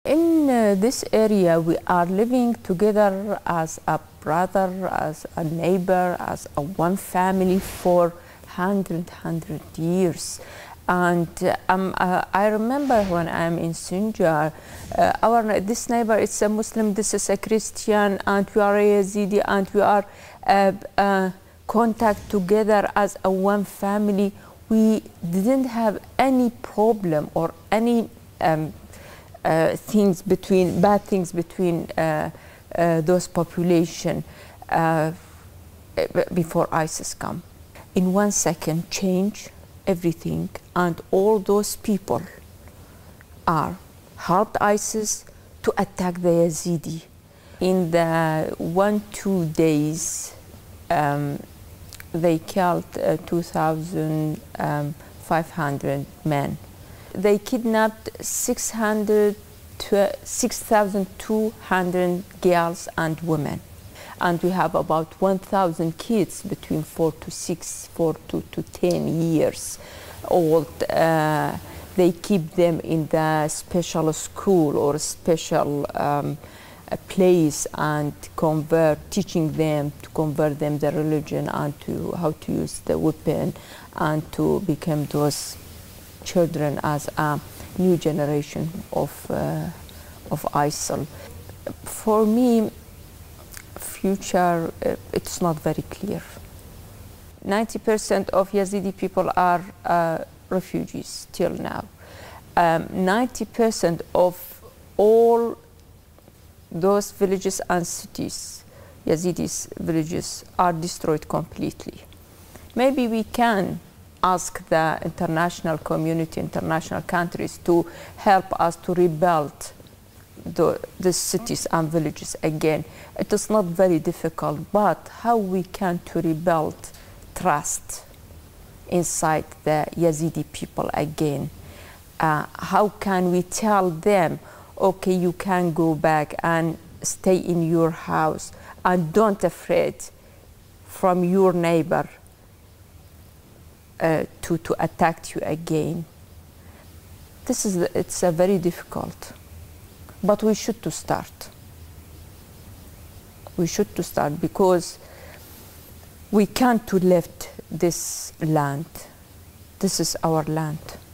In this area, we are living together as a brother, as a neighbor, as a one family for 100 years. And I remember when I'm in Sinjar, this neighbor is a Muslim, this is a Christian, and we are a Yazidi, and we are contact together as a one family. We didn't have any problem or any bad things between those population before ISIS come. In 1 second, change everything, and all those people helped ISIS to attack the Yazidi. In the 1-2 days, they killed 2,500 men. They kidnapped 6,200 girls and women. And we have about 1,000 kids between 4 to 10 years old. They keep them in the special school or special place and teaching them to convert them the religion and to how to use the weapon and to become those children as a new generation of ISIL. For me, future, it's not very clear. 90% of Yazidi people are refugees till now. 90% of all those villages and cities, Yazidis villages, are destroyed completely. Maybe we can ask the international community, international countries to help us to rebuild the cities and villages again. It is not very difficult, but how we can to rebuild trust inside the Yazidi people again? How can we tell them, okay, you can go back and stay in your house and don't afraid from your neighbor to attack you again? It's a very difficult, but we should to start. We should to start because we can't to left this land. This is our land.